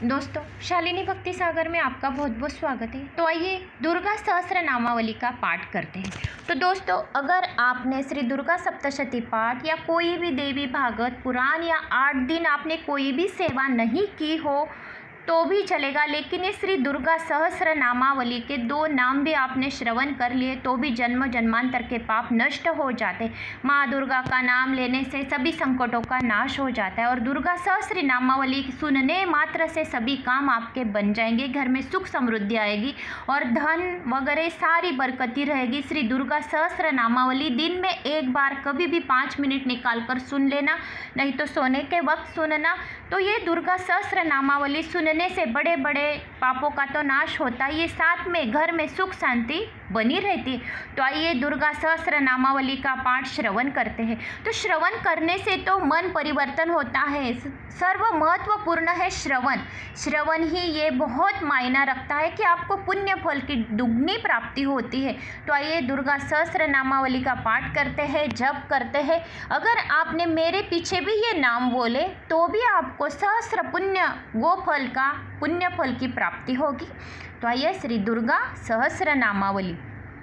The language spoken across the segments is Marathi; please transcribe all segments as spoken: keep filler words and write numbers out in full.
दोस्तों, शालिनी भक्ति सागर में आपका बहुत बहुत स्वागत है। तो आइए दुर्गा सहस्त्र नामावली का पाठ करते हैं। तो दोस्तों, अगर आपने श्री दुर्गा सप्तशती पाठ या कोई भी देवी भागवत पुराण या आठ दिन आपने कोई भी सेवा नहीं की हो तो भी चलेगा, लेकिन ये श्री दुर्गा सहस्त्र नामावली के दो नाम भी आपने श्रवण कर लिए तो भी जन्म जन्मांतर के पाप नष्ट हो जाते। माँ दुर्गा का नाम लेने से सभी संकटों का नाश हो जाता है और दुर्गा सहस्त्र नामावली सुनने मात्र से सभी काम आपके बन जाएंगे। घर में सुख समृद्धि आएगी और धन वगैरह सारी बरकती रहेगी। श्री दुर्गा सहस्त्र नामावली दिन में एक बार कभी भी पाँच मिनट निकाल कर सुन लेना, नहीं तो सोने के वक्त सुनना। तो ये दुर्गा सहस्त्र नामावली सुनने से बड़े बड़े पापों का तो नाश होता है, ये साथ में घर में सुख शांति बनी रहती। तो आइए दुर्गा सहस्त्र नामावली का पाठ श्रवण करते हैं। तो श्रवण करने से तो मन परिवर्तन होता है। सर्व महत्वपूर्ण है श्रवण। श्रवण ही ये बहुत मायना रखता है कि आपको पुण्य फल की दुगनी प्राप्ति होती है। तो आइए दुर्गा सहस्त्र नामावली का पाठ करते हैं, जप करते हैं। अगर आपने मेरे पीछे भी ये नाम बोले तो भी आपको सहस्त्र पुण्य गोफल का पुण्य फल की प्राप्ति होगी। तो आइए श्री दुर्गा सहस्त्र नामावली।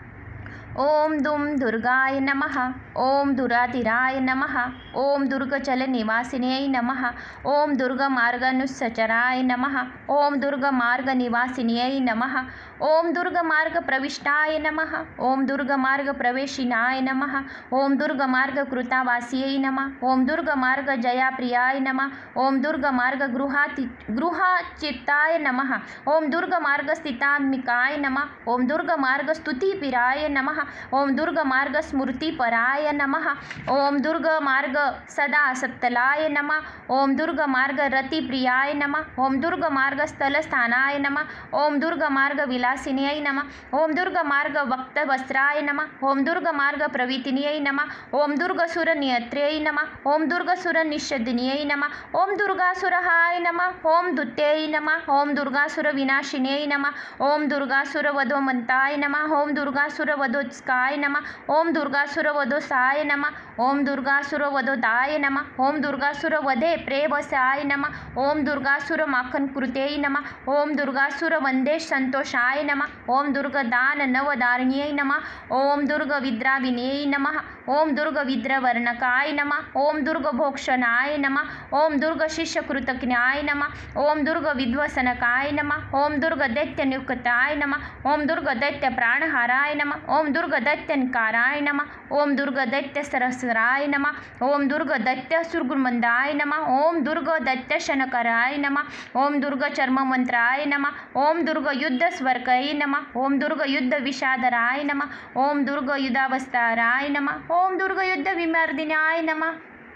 ओम दुम दुर्गाय नमः। ओम दुरातिराय नमः। ओम दुर्गचल निवासिन्यै नमः। ओम दुर्गमार्गानुसचराय नमः। ओम दुर्गमार्ग निवासिन्यै नमः। ओम दुर्गमार्ग प्रविष्टाय नमः। ओम दुर्गमार्ग प्रवेशिनाय नमः। ओम दुर्गमार्ग कृतावास्यै नमः। ओम दुर्गमार्ग जयाप्रियाय नमः। ओम दुर्गमार्ग गृहाति गृहाचित्ताय नमः। ओम दुर्गमार्ग स्थितात्मिकाय नमः। ओम दुर्गमार्ग स्तुतिप्रियाय नमः। ओम दुर्गमार्ग स्मृतिपराय नमः। ओम दुर्गमार्ग सदा सत्तलाय नमः। ओम दुर्गमार्ग रतिप्रियाय नमः। ओम दुर्गमार्ग स्थलस्थानाय नमः। ओम दुर्गमार्ग विलासिन्यै नमः। ओम दुर्गमार्ग वक्तवस्त्राय नमः। ओम दुर्गमार्ग प्रवीतिन्यै नमः। ओम दुर्गसुरनियत्र्यै नमः। ओम दुर्गसुरनिषदिन्यै नमः। ओम दुर्गासुरहाय नमः। ओम दुत्यै नमः। ओम दुर्गासुरविनाशिन्यै नमः। ओम दुर्गासुरवधोमन्ताय नमः। ओम दुर्गासुरवधोत्स्काय नमः। ओम दुर्गासुरवधोसाय नमः। ओम दुर्गासुरवधोदाय नमः। ओम दुर्गासुरवधे प्रेवसाय नमः। ओम दुर्गासुरमाखनकृत्यै नमः। ओम दुर्गासुरवन्दे संतोषाय नमः। ओम दुर्गदान नवदारिण्यै नमः। ओम दुर्गविद्राविन्यै नमः। ओम दुर्गविद्रवर्णकाय नमः। ओम दुर्गभोक्षणाय नमः। ओम दुर्गशिष्यकृतज्ञाय नमः। ओम दुर्गविध्वसनकाय नमः। ओम दुर्गदैत्यनियुक्ताय नमः। ओम दुर्गदैत्यप्राणहाराय नमः। ओम दुर्गदैत्यनकाराय नमः। ओम दुर्गदैत्यसरसराय नमः। ओम दुर्गदैत्यसुरगुर्मन्दाय नमः। ओम दुर्गदैत्यशनकराय नमः। ओम दुर्गचर्ममन्त्राय नमः। ओम दुर्गयुद्धस्वर्गयै नमः। ओम दुर्गयुद्धविषादराय नमः। ओम दुर्गयुधावस्ताराय नमः। ओम दुर्गयुद्धविमर्दिनाय नमः।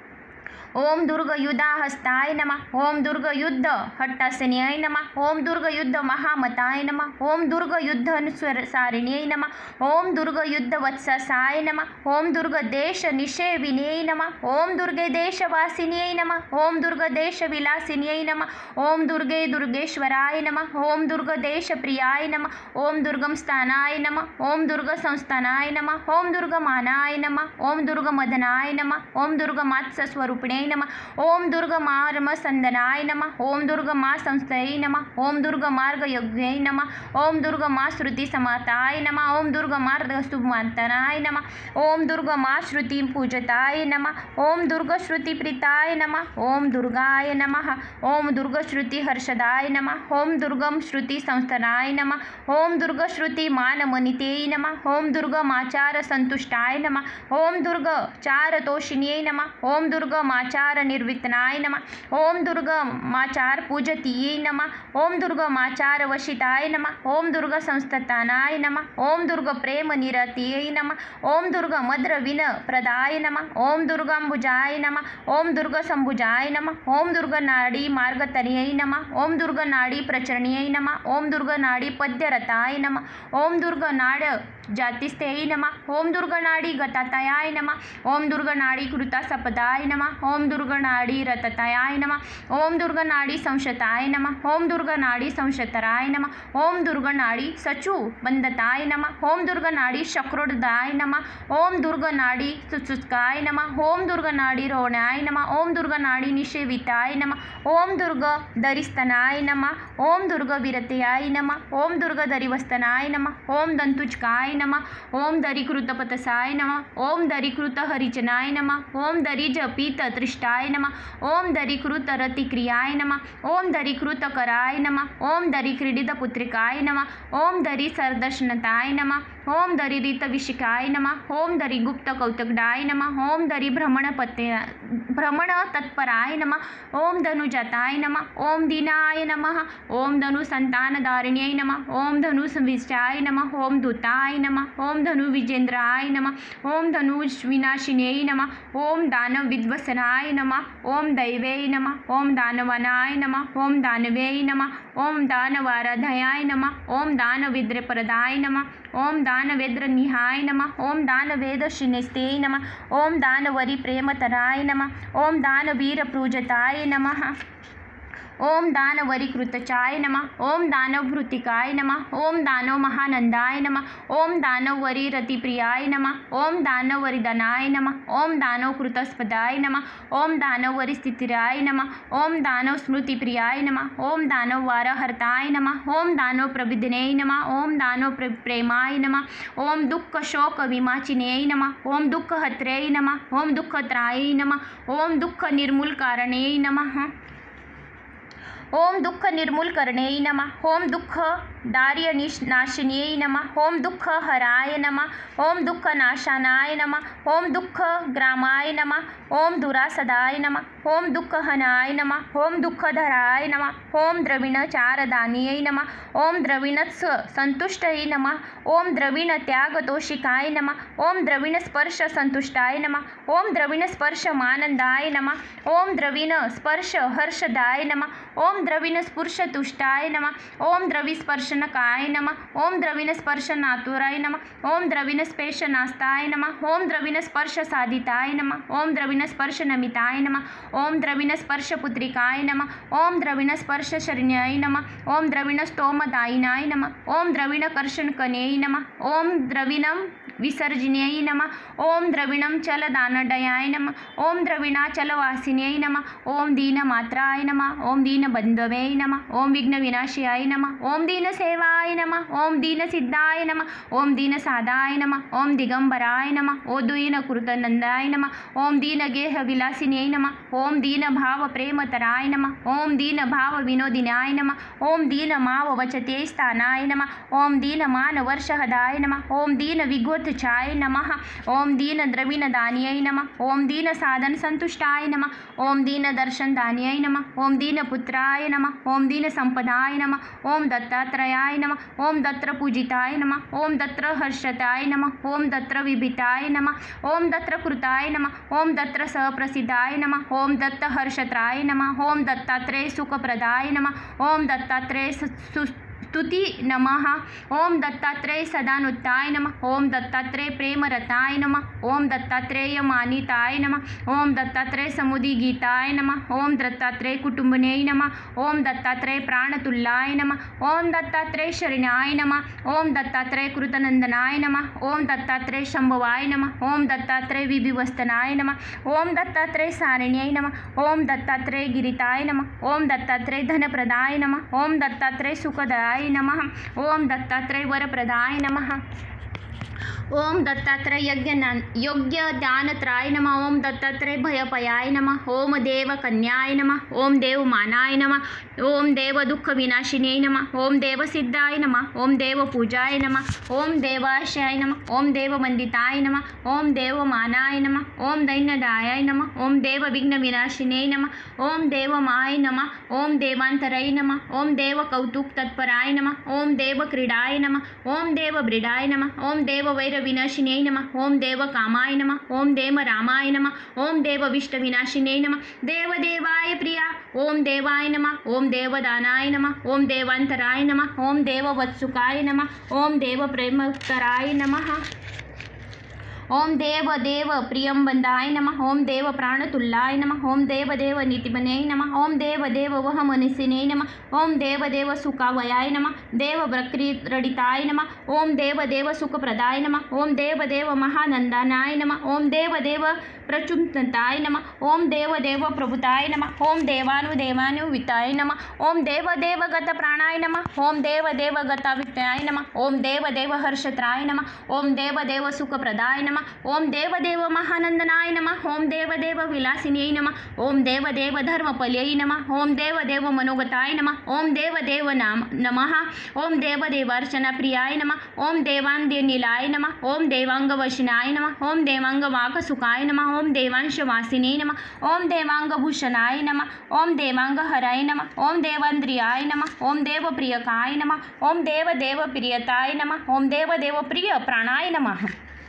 ओम दुर्गयुधाहस्ताय नमः। ओम दुर्गयुद्ध हट्टासन्यै नमः। ओम दुर्गयुद्ध महामताय नमः। ओम दुर्गयुद्धनुसारिण्यै नमः। ओम दुर्गयुद्धवत्ससाय नमः। ओम दुर्गदेशनिषेविन्यै नमः। ओम दुर्गे देशवासिन्यै नमः। ओम दुर्गदेशविलासिन्यै नमः। ओम दुर्गे दुर्गेश्वराय नमः। ओम दुर्गदेशप्रियाय नमः। ओम दुर्गमस्थानाय नमः। ओम दुर्गसंस्थानाय नमः। ओम दुर्गमानाय नमः। ओम दुर्गमदनाय नमः। ओम दुर्गमात्सस्वरूपिणे नमः। ओम दुर्गमार्मसंदनाय नमः। ओम दुर्गमा संस्थयै नमः। ओम दुर्गमार्गयज्ञै नमः। ओम दुर्गमा श्रुतिसमाताय नमः। ओम दुर्गमार्गसुमंतनाय नमः। ओम दुर्गमा श्रुतिपूजिताय नमः। ओम दुर्गश्रुतिप्रीताय नमः। ओम दुर्गाय नमः। ओम दुर्गश्रुतिहर्षदाय नमः। ओम दुर्गम श्रुतिसंस्थानाय नमः। ओम दुर्गश्रुतिमानमनित्यै नमः। ओम दुर्गमाचारसंतुष्टाय नमः। ओम दुर्गचारतोषिण्यै नमः। ओम दुर्गमाचार निर्विघ्नाय नमः। ओम दुर्गमाचार पूजतीयै नमः। ओम दुर्गमाचार वशिताय नमः। ओम दुर्ग संस्थानाय नमः। ओम दुर्ग प्रेम निरतीयै नमः। ओम दुर्ग मद्रविन प्रदाय नमः। ओम दुर्गाम्बुजाय नमः। ओम दुर्ग संभुजाय नमः। ओम दुर्ग नाड़ी मार्गतर्यै नमः। ओम दुर्ग नाड़ी प्रचरण्यै नमः। ओम दुर्ग नाड़ी पद्यरताय नमः। ओम दुर्ग नाड़ जातिस्थेय नमः। ओम दुर्गनाड़ी गतातयाय नमः। ओम दुर्गनाड़ी कृतासपदाय नमः। ओम दुर्गनाड़ी रततयाय नमः। ओम दुर्गनाड़ी संशताय नमः। ओम दुर्गनाड़ी संशतराय नमः। ओम दुर्गनाड़ी सचु बंदताय नमः। ओम दुर्गनाड़ी शक्रोदाय नमः। ओम दुर्गनाड़ी सुचुस्काय नमः। ओम दुर्गनाड़ी रोणाय नमः। ओम दुर्गनाड़ी निषेविताय नमः। ओम दुर्ग दरिस्तनाय नमः। ओम दुर्ग विरतयाय नमः। ओम दुर्ग दरिवस्तनाय नमः। ओम दंतुचकाय नमः। ओम दरिकृतपतसाय नमः। ओम दरिकृत हरिचनाय नमः। ओम दरिजपित तृष्टाय नमः। ओम दरिकृत रतिक्रियाय नमः। ओम दरिकृत कराय नमः। ओम दरिक्रीडित पुत्रिकाय नमः। ओम दरि सरदर्शनताय नमः। ओम दरिरित विशिकाय नमः। ओम दरि गुप्त कौतकडाय नमः। ओम दरि भ्रमण पत्य भ्रमण तत्पराय नमः। ओम धनुजाताय नमः। ओम दीनाय नमः। ओम धनु संतानधारिण्यै नमः। ओम धनु विशाय नमः। ओम दूताय नमः। ओम धनु विजेंद्राय नमः। ओम धनु विनाशिन्यै नमः। ओम दानव विध्वसनाय नमः। ओम दैवे नमः। ओम दानवानाय नमः। ओम दानवे नमः। ओम दानवाराधयाय नमः। ओम दानवेद्रप्रदाय नमः। ओम दानवेद्र निहाय नमः। ओम दानवेद शिनेस्ते नमः। ओम दानवरी प्रेमतराय नमः। ओम दानवीर पूजताय नमः। ओम दानवरी कृतचाय नमः। ओम दानव भृतिकाय नमः। ओम दानव महानंदाय नमः। ओम दानवरी रतिप्रियाय नमः। ओम दानवरी दनाय नमः। ओम दानव कृतस्पदाय नमः। ओम दानवरी स्थितिराय नमः। ओम दानव स्मृतिप्रियाय नमः। ओम दानव वारहर्ताय नमः। ओम दानव प्रविदिने नमः। ओम दानव प्रेमाय नमः। ओम दुःख शोक विमाचिने नमः। ओम दुःख हत्रे नमः। ओम दुःखत्राय नमः। ओम दुःख निर्मूल कारणे नमः। ओम दुःख निर्मूल करणे नमः। ओम दुःख दार्य नाशिन्यै नमः। ओम दुःख हराय नमः। ओम दुःख नाशानाय नमः। ओम दुःख ग्रामाय नमः। ओम दुरासदाय नमः। ओम दुःख हनाय नमः। ओम दुःख धराय नमः। ओम द्रविण चारदानियै नमः। ओम द्रविण संतुष्टयै नमः। ओम द्रविण त्याग तोषिकाय नमः। ओम द्रविण स्पर्श संतुष्टाय नमः। ओम द्रविण स्पर्श मानंदाय नमः। ओम द्रविण स्पर्श हर्षदाय नमः। ओम द्रविण स्पर्श तुष्टाय नमः। ओम द्रवि स्पर्शनकाय नमः। ओम द्रविण स्पर्श नातुराय नमः। ओम द्रविण स्पर्श नास्ताय नमः। ओम द्रविण स्पर्श साधिताय नमः। ओम द्रविण स्पर्श नमिताय नमः। ओम द्रविण स्पर्श पुत्रिकाय नमः। ओम द्रविण स्पर्श शरण्याय नमः। ओम द्रविण स्तोमदायिनाय नमः। ओम द्रविण कर्षणकन्यै नमः। ओम द्रविणं विसर्जिन्यै नमः। ओम द्रविणं चलदानडयाय नमः। ओम द्रविणाचलवासिन्यै नमः। ओम दीनमात्राय नमः। ओम दीनबंधवे नमः। ओम विघ्नविनाशाय नमः। ओम दीनसेवाय नमः। ओम दीनसिद्धाय नमः। ओम दीनसादाय नमः। ओम दिगंबराय नमः। ओम दीनकृतनंदाय नमः। ओम दीनगेहविलासिन्यै नमः। ओम दीनभाव प्रेमतराय नमः। ओम दीनभाव विनोदिनाय नमः। ओम दीनमाव वचते स्थानाय नमः। ओम दीनमानवर्षहदाय नमः। ओम दीन विघोतचाय नमः। ओम दीन द्रविणदान्यै नमः। ओम दीन साधन संतुष्टाय नमः। ओम दीन दर्शनदान्यै नमः। ओम दीन पुत्राय नमः। ओम दीन संपदाय नमः। ओम दत्तात्रयाय नमः। ओम दत्र पूजिताय नमः। ओम दत्र हर्षताय नमः। ओम दत्र विभिताय नमः। ओम दत्र कृताय नमः। ओम दत्र सप्रसिद्धाय नमः। ओम दत्त हर्षत्राय नमः। ओम दत्तात्रेय सुखप्रदाय नमः। ओम दत्तात्रेय स्तुति नमः। ओम दत्तात्रेय सदानुत्ताय नमः। ओम दत्तात्रेय प्रेमरताय नमः। ओम दत्तात्रेय मानिताय नमः। ओम दत्तात्रेय समुदिगीताय नमः। ओम दत्तात्रेय कुटुंबन्यै नमः। ओम दत्तात्रेय प्राणतुल्याय नमः। ओम दत्तात्रेय शरण्याय नमः। ओम दत्तात्रेय कृतनंदनाय नमः। ओम दत्तात्रेय शंभवाय नमः। ओम दत्तात्रेय विभिवस्तनाय नमः। ओम दत्तात्रेय सारिण्यै नमः। ओम दत्तात्रेय गिरिताय नमः। ओम दत्तात्रेय धनप्रदाय नमः। ओम दत्तात्रेय सुखदाय नमः। ओम दत्तात्रेय वरप्रदाय नमः। ओम दत्तात्रेय यज्ञ योग्य ध्यानत्राय नमः। ओम दत्तात्रेय भयपयाय नमः। ओम देव कन्याय नमः। ओम देव मानाय नमः। ओम देव दुःख विनाशिन्यै नमः। ओम देव सिद्धाय नमः। ओम देव पूजाय नमः। ओम देवाशयाय नमः। ओम देव वंदिताय नमः। ओम देव मानाय नमः। ओम दैन्यदायाय नमः। ओम देव विघ्न विनाशिन्यै नमः। ओम देव माय नमः। ओम देवांतराय नमः। ओम देव कौतुक तत्पराय नमः। ओम देव क्रीडाय नमः। ओम देव ब्रीडाय नमः। ओम देव वैर विनाशिन्यै नमः ओम देव कामाय नमः ओम देव रामाय नमः ओम देव विष्ट विनाशिन्यै नमः देव देवाय प्रिया ओम देवाय नमः ओम देवदानाय नमः ओम देवांतराय नमः ओम देव वत्सुकाय नमः ओम देव प्रेमोत्तराय नमः ओम देव देव प्रियं बंदाय नमः ओम देव प्राणतुल्लाय नमः ओम देव देव नीतिमने नमः ओम देव देव वह मनसिने नमः ओम देव देव सुखावयाय नमः देव वक्ररडिताय नमः ओम देव देव सुखप्रदाय नमः ओम देव देव महानंदानाय नमः ओम देव देव प्रचुम्बताय नमः ओम देव देव प्रभुताय नमः ओम देवानुदेवानुविताय नमः ओम देव देव गत प्राणाय नमः ओम देव देव गतावित्याय नमः ओम देव देव हर्षत्राय नमः ओम देव देव सुखप्रदाय नमः ओम देव देव महानंदनाय नमः ओम देव देव विलासिन्यै नमः ओम देव देव धर्मपल्यै नमः ओम देव देव मनोगताय नमः ओम देव देव नाम नमः ओम देव देवार्चना प्रियाय नमः ओम देवांगनीलाय नमः ओम देवांगवशनाय नमः ओम देवांगवाकसुखाय नमः ओम देवांशवासिने नमः ओम देवांगभूषणाय नमः ओम देवांगहराय नमः ओम देवांद्रियाय नमः ओम देवप्रियकाय नमः ओम देव देव प्रियताय नमः ओम देव देव प्रिय प्राणाय नमः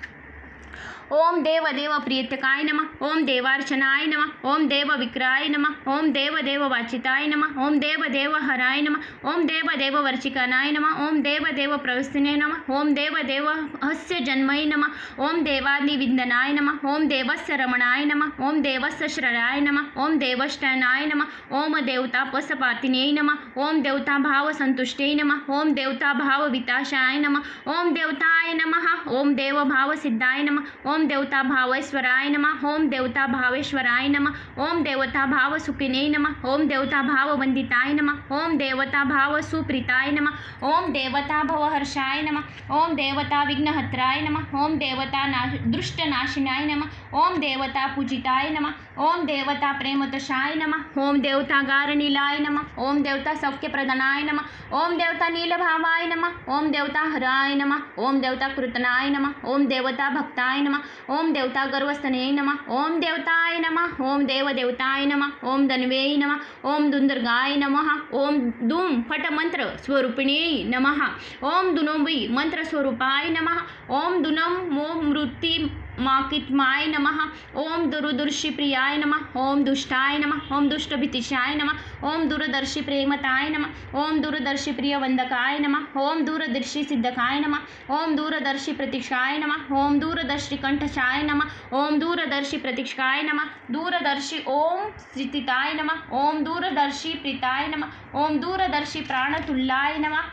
ओम देव देव प्रियतकाय नमः ओम देवार्चनाय नमः ओम देव विक्राय नमः ओम देव देव वाचिताय नमः ओम देव देव हराय नमः ओम देव देव वर्चिकानाय नमः ओम देव देव प्रवस्तिने नमः ओम देव देव हस्य जन्मय नमः ओम देवादिविन्दनाय नमः ओम देवस्य रमणाय नमः ओम देवस्य श्रयाय नमः ओम देवष्टनाय नमः ओम देवता पसपातिने नमः ओम देवता भाव संतुष्टै नमः ओम देवता भाव विताशाय नमः ओम देवताय नमः ओम देव भाव सिद्धाय नमः ओम देवता भावेश्वराय नमः ओम देवता भावेश्वराय नमः ओम देवता भाव सुखिने नमः ओम देवता भाव वंदिताय नमः ओम देवता भाव सुप्रीताय नमः ओम देवता भवहर्षाय नमः ओम देवता विघ्नहत्राय नमः ओम देवता ना दुष्टनाशिनाय नमः ओम देवता पूजिताय नमः ओम देवता प्रेमतशाय नमः ओम देवता गारनीलाय नमः ओम देवता सौख्यप्रदानाय नमः ओम देवता नीलभावाय नमः ओम देवता हराय नमः ओम देवता कृतनाय नमः ओम देवता भक्ताय नमः ओम देवता गर्वस्थने नमः ओम देवताय नमः ओम देव देवताय नमः ओम धन्वे नमः ओम दुंदर्गाय नमः ओम दुम फट मंत्र स्वरूपिणे नमः ओम दुनोबी मंत्र स्वरूपाय नमः ओम दुनम मोम मृति माकितमाय नमः ओम दुरुदर्शी प्रियाय नमः ओम दुष्टाय नमः ओम दुष्टभीतिशाय नमः ओम दूरदर्शी प्रेमताय नमः ओम दूरदर्शी प्रियवंदकाय नमः ओम दूरदर्शी सिद्धकाय नमः ओम दूरदर्शी प्रतीक्षाय नमः ओम दूरदर्शी कंठशाय नमः ओम दूरदर्शी प्रतीक्षाय नमः दूरदर्शी ओम स्थिताय नमः ओम दूरदर्शी प्रीताय नमः ओम दूरदर्शी प्राणतुल्लाय नमः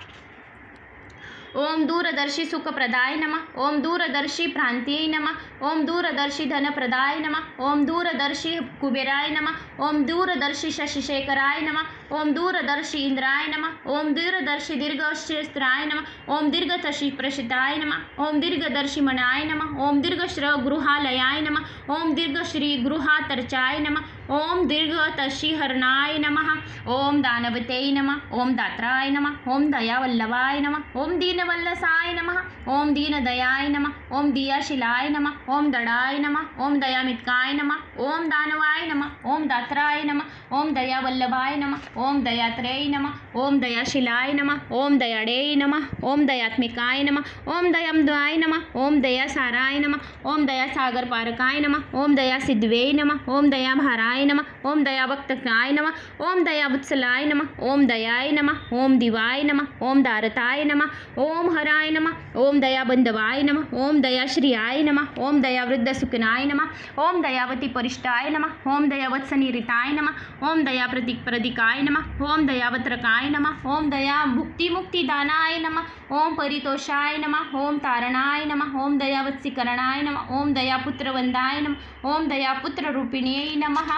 ओम दूरदर्शी सुखप्रदाय नमः ओम दूरदर्शी प्रांतीय नमः ओम दूरदर्शी धनप्रदाय नमः ओम दूरदर्शी कुबेराय नमः ओम दूरदर्शी शशिशेखराय नमः ओम दूरदर्शी इंद्राय नमः ओम दूरदर्शी दीर्घश्रेष्ठाय नमः ओम दीर्घतशी प्रसिद्धाय नमः ओम दीर्घदर्शी मनाय नमः ओम दीर्घश्र गृहालयाय नमः ओम दीर्घश्री गृहातर्चाय नमः ओम दीर्घतशी हरणाय नमः ओम दानवते नमः ओम दात्राय नमः ओम दयावल्लभाय नमः ओम दीनवल्लसाय नमः ओम दीनदयाय नमः ओम दियाशिलाय नमः ओम दडाय नमः ओम दयामित्काय नमः ओम दानवाय नमः ओम दात्राय नमः ओम दयावल्लभाय नमः ओम दयात्रय नमः ओम दयाशिलाय नमः ओम दयाडे नमः ओम दयात्मिकाय नमः ओम दयामद्वाय नमः ओम दयासाराय नमः ओम दयासागर पारकाय नमः ओम दयासिद्धवे नमः ओम दयाभाराय नमः ओम दयावक्तकाय नमः ओम दयावत्सलाय नमः ओम दयाय नमः ओम दिवाय नमः ओम दारताय नमः ओम हराय नमः ओम दयाबंधवाय नमः ओम दयाश्रियाय नमः ओम दयावृद्धसुखनाय नमः ओम दयावती परिष्टाय नमः ओम दयावत्सनिरिताय नमः ओम दयाप्रतीक प्रदिकाय नमः ओम दयावत्रकाय नमः ओम दया भुक्तिमुक्तिदानाय नमः ओम परितोषाय नमः ओम तारणाय नमः ओम दयावत्सीकरणाय नमः ओम दयापुत्रवंदाय नमः ओम दयापुत्ररूपिण्यै नमः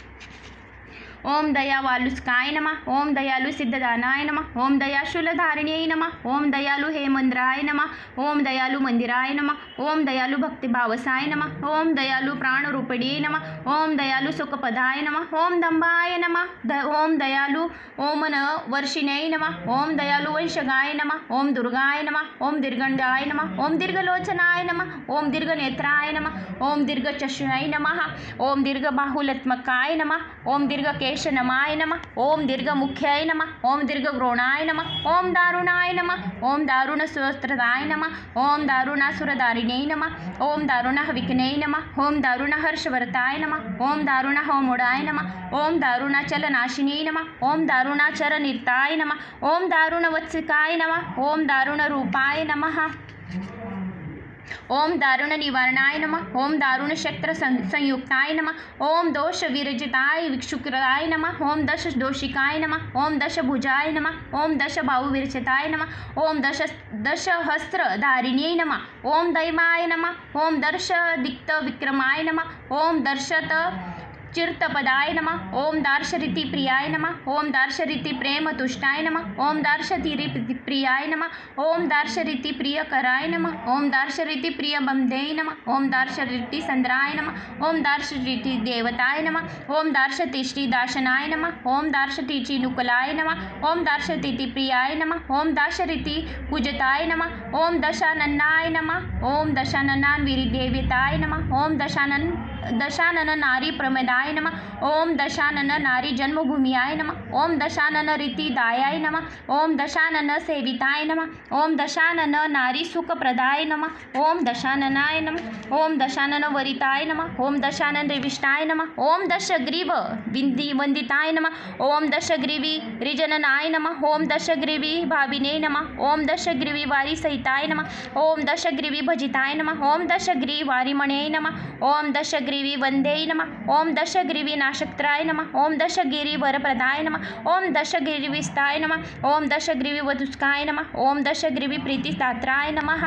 ओम दयावालुस्काय नमः ओम दयालु सिद्धदानाय नमः ओम दयाशूलधारिण्यै नमः ओम दयालु हेमंद्राय नमः ओम दयालु मंदिराय नमः ओम दयालु भक्तिभावसाय नमः ओम दयालु प्राणरूपिणे नमः ओम दयालु सुखपदाय नमः ओम दंभाय नमः द ओम दयालु ओमन वर्षिण्यै नमः ओम दयालु वंशगाय नमः ओम दुर्गाय नमः ओम दीर्घण्डाय नमः ओम दीर्घलोचनाय नमः ओम दीर्घनेत्राय नमः ओम दीर्घचक्षुषाय नमः ओम दीर्घबाहुलत्मकाय नमः ओम दीर्घ दीर्घकेशनमाय नमः ओम दीर्घमुख्याय नमः ओम दीर्घग्रोणाय नमः ओम दारुणाय नमः ओम दारुणसहस्रदाय नमः ओम दारुणासुरदारिणे नमः ओम दारुणहविघ्ने नमः ओम दारुणहर्षवर्ताय नमः ओम दारुणहोमुडाय नमः ओम दारुणाचलनाशिने नमः ओम दारुणाचरनिर्ताय नमः ओम दारुणवत्सिकाय नमः ओम दारुणरूपाय नमः ओम दारुण निवारणाय नमः ओम दारुण शस्त्र संयुक्ताय नमः ओम दोष विरजिताय विक्षुकृताय नमः ओम दश दोषिकाय नमः ओम दश भुजाय नमः ओम दश बाहुविरचिताय नमः ओम दश दशहस्त्र धारिण्यै नमः ओम दैवाय नमः ओम दर्श दिक्त विक्रमाय नमः ओम दर्शत चिरतपदाय नमः ओम दार्शरीति प्रियाय नमः ओम दार्शरीति प्रेम तुष्टाय नमः ओम दार्शरीति प्रियाय नमः ओम दार्शरीति प्रियकराय नमः ओम दार्शरीति प्रिय बंधे नमः ओम दार्शरीति संद्राय नमः ओम दार्शरीति देवताय नमः ओम दार्शतिष्टि दाशनाय नमः ओम दार्शतीचि नुकुलाय नमः ओम दार्शतीति प्रियाय नमः ओम दार्शरीति पूजताय नमः ओम दशाननाय नमः ओम दशाननान वीरदेवताय नमः ओम दशानन दशानन नारी प्रमदाय नमः ओम दशानन नारी जन्मभूमियाय नमः ओम दशानन रीतिदायाय नमः ओम दशानन सेविताय नमः ओम दशानन नारी सुखप्रदाय नमः ओम दशाननाय नमः ओम दशानन वरिताय नमः ओम दशानन रेविष्टाय नमः ओम दशग्रीव विंदी वंदिताय नमः ओम दशग्रीवी रिजननाय नमः ओम दशग्रीवी भाविने नमः ओम दशग्रीवी वारी सहिताय नमः ओम दशग्रीवी भजिताय नमः ओम दशग्री वारिमणे नमः ओम दशग्रीवी वंदे नमः ओम दशग्रीवी नाशक्त्राय नमः ओम दशगिरी वरप्रदाय नमः ओम दशगिरी विस्ताय नमः ओम दशग्रीवी वधुस्काय नमः ओम दशग्रीवी प्रीतिदात्राय नमः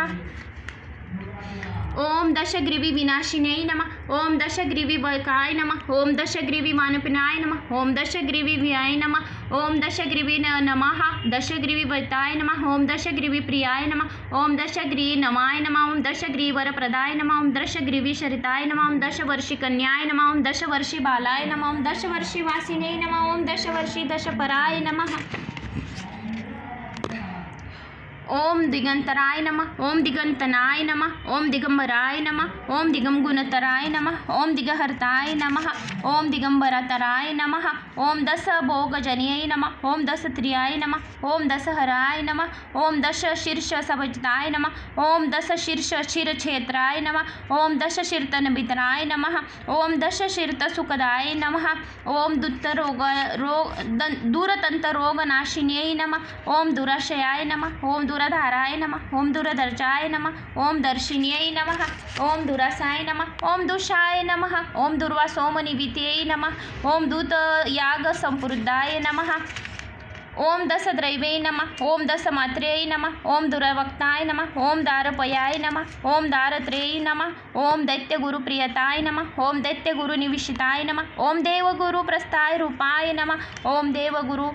ओम दशग्रीवी विनाशिने नमः ओम दशग्रीवी वकाय नमः ओम दशग्रीवी मानपिनाय नमः ओम दशग्रीवी व्याय नमः ओम दशग्रीवी नमः दशग्रीवी वताय नमः ओम दशग्रीवी प्रियाय नमः ओम दशग्री नमाय नमः ओम दशग्री वरप्रदाय नमः ओम दशग्रीवी शरिताय नमः ओम दशवर्षी कन्याय नमः ओम दशवर्षी बालाय नमः ओम दशवर्षी वासिने नमः ओम दशवर्षी दशपराय नमः ओम दिगंतराय नमः ओम दिगंतनाय नमः ओम दिगंबराय नमः ओम दिगंगुणतराय नमः ओम दिगहर्ताय नमः ओम दिगंबरतराय नमः ओम दश भोगजनये नमः ओम दश त्रियाय नमः ओम दशहराय नमः ओम दश शीर्ष सभजिताय नमः ओम दश शीर्ष क्षीरक्षेत्राय नमः ओम दश शीर्तनबितराय नमः ओम दश शीर्त सुखदाय नमः ओम दुत्त रोग रोग दूरतंत रोगनाशिन्यै नमः ओम दुराशयाय नमः ओम दूरधाराय नमः ओम दूरदर्शाय नमः ओम दर्शिन्यै नमः ओम दुरासाय नमः ओम दुषाय नमः ओम दुर्वासोमनिवित्यै नमः ओम दूत याग संपूर्णाय नमः ओम दशद्रैवे नमः ओम दशमात्र्यै नमः ओम दुर्वक्ताय नमः ओम दारपयाय नमः ओम दारत्रेय नमः ओम दैत्यगुरुप्रियताय नमः ओम दैत्यगुरुनिविष्टाय नमः ओम देवगुरुप्रस्थाय रूपाय नमः ओम देवगुरु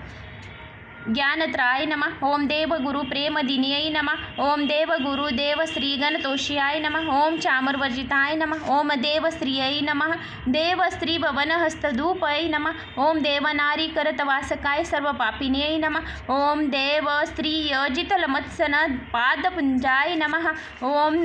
ज्ञानत्राय नमः ओम देवगुरु प्रेमदिन्यै नमः ओम देवगुरु देवश्रीगणतोष्याय नमः ओम चामरवर्जिताय नमः ओम देवश्रियै नमः देवश्रीभवनहस्तधूपै नमः ओम देवनारीकरतवासकाय सर्वपापिन्यै नमः ओम देवश्रीयजितलमत्सन पादपुञ्जाय नमः ओम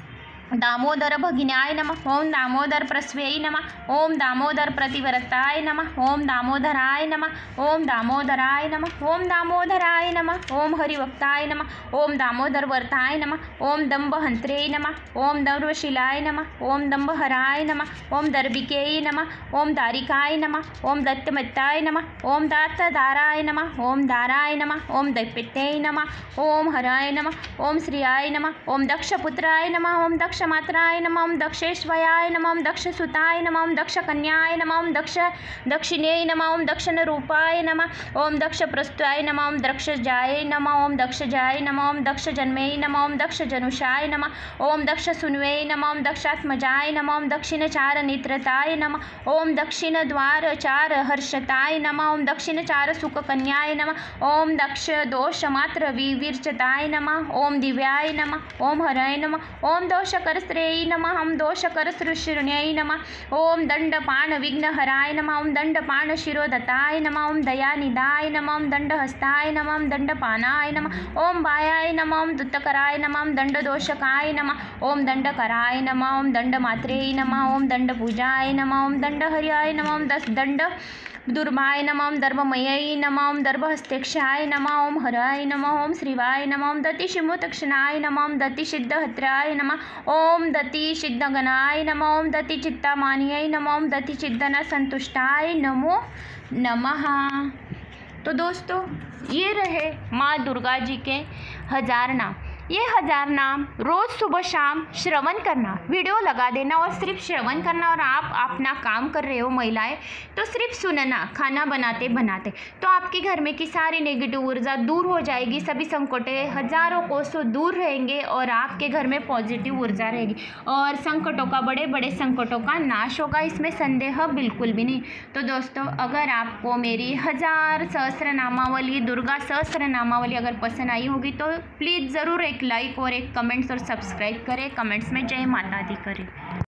दामोदर भगिन्याय नमः ओम दामोदर प्रस्व्यै नमः ओम दामोदर प्रतिव्रताय नमः ओम दामोदराय नमः ओम दामोदराय नमः ओम दामोदराय नमः ओम हरिभक्ताय नमः ओम दामोदर वर्ताय नमः ओम दंभहंत्रे नमः ओम दर्वशिलाय नमः ओम दंभहराय नमः ओम दर्भिकै नमः ओम दारिकाय नमः ओम दत्तमत्ताय नमः ओम दातदाराय नमः ओम दाराय नमः ओम दैत्यत्यै नमः ओम हराय नमः ओम श्रियाय नमः ओम दक्षपुत्राय नमः ओम दक्ष मात्राय नमः ओम दक्षेश्वयाय नमः ओम दक्षसुताय नमः ओम दक्षकन्याय नमः ओम दक्ष दक्षिण्यै नमः ओम दक्षिणरूपाय नमः ओम दक्षप्रस्थाय नमः ओम दक्षजाय नमः ओम दक्षजाय नमः ओम दक्षजन्मै नमः ओम दक्षजनुषाय नमः ओम दक्षसुन्वै नमः ओम दक्षात्मजाय नमः ओम दक्षिणचारनेत्रताय नमः ओम दक्षिणद्वारचार हर्षताय नमः ओम दक्षिणचार सुखकन्याय नमः ओम दक्ष दोषमात्र विविर्चताय नमः ओम दिव्याय नमः ओम हराय नमः ओम दोषकरस्त्रेय नमः ओम दोषकरसृष्ण्यै नमः ओम दंडपाण विघ्नहराय नमः ओम दंडपाण शिरोदताय नमः ओम दयानिधाय नमः ओम दंडहस्ताय नमः ओम दंडपानाय नमः ओम बायाय नमः ओम दुत्तकराय नमः ओम दंडदोषकाय नमः ओम दंडकराय नमः ओम दंडमात्रे नमः ओम दंडपूजाय नमः ओम दंडहर्याय नमः ओम दस दंड दुर्भाय नमः, ओम दर्भमयै नमः, ओम दर्भहस्तेक्षाय नमः, ओम हराय नमः, ओम श्रीवाय नमः, ओम दतिशिमुतक्षणाय नमः, ओम दतिसिद्धहत्राय नमः, ओम दतिसिद्धगणाय नमः, ओम दतिचित्तामान्यै नमः, ओम दतिचित्तनसंतुष्टाय नमो नमः। तो दोस्तों ये रहे माँ दुर्गा जी के हजार नाम। ये हजार नाम रोज़ सुबह शाम श्रवण करना, वीडियो लगा देना और सिर्फ श्रवण करना। और आप अपना काम कर रहे हो महिलाएं तो सिर्फ सुनना, खाना बनाते बनाते, तो आपके घर में की सारी नेगेटिव ऊर्जा दूर हो जाएगी, सभी संकटें हजारों कोसों दूर रहेंगे और आपके घर में पॉजिटिव ऊर्जा रहेगी और संकटों का, बड़े बड़े संकटों का नाश होगा, इसमें संदेह बिल्कुल भी नहीं। तो दोस्तों अगर आपको मेरी हजार सहस्त्र नामावली, दुर्गा सहस्त्र नामावली अगर पसंद आई होगी तो प्लीज़ ज़रूर एक लाइक और एक कमेंट्स और सब्सक्राइब करें, कमेंट्स में जय माता दी करें।